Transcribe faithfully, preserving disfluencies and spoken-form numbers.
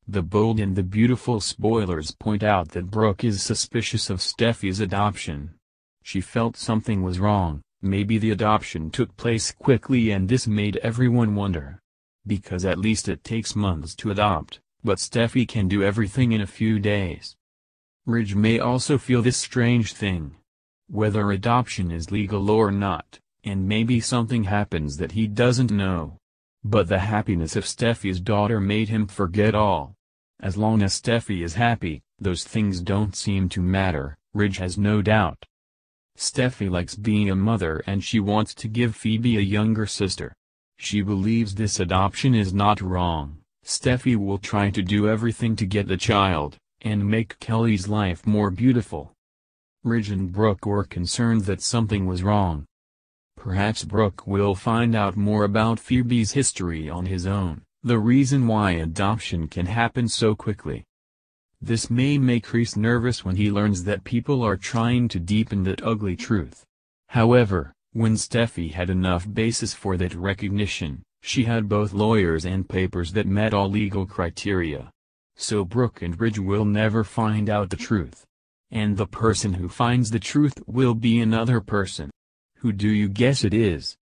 The bold and the beautiful spoilers point out that Brooke is suspicious of Steffi's adoption. She felt something was wrong, maybe the adoption took place quickly and this made everyone wonder. Because at least it takes months to adopt, but Steffi can do everything in a few days. Ridge may also feel this strange thing. Whether adoption is legal or not, and maybe something happens that he doesn't know. But the happiness of Steffi's daughter made him forget all. As long as Steffi is happy, those things don't seem to matter, Ridge has no doubt. Steffi likes being a mother and she wants to give Phoebe a younger sister. She believes this adoption is not wrong. Steffi will try to do everything to get the child, and make Kelly's life more beautiful. Ridge and Brooke were concerned that something was wrong. Perhaps Brooke will find out more about Phoebe's history on his own, the reason why adoption can happen so quickly. This may make Reese nervous when he learns that people are trying to deepen that ugly truth. However, when Steffi had enough basis for that recognition, she had both lawyers and papers that met all legal criteria. So Brooke and Ridge will never find out the truth. And the person who finds the truth will be another person. Who do you guess it is?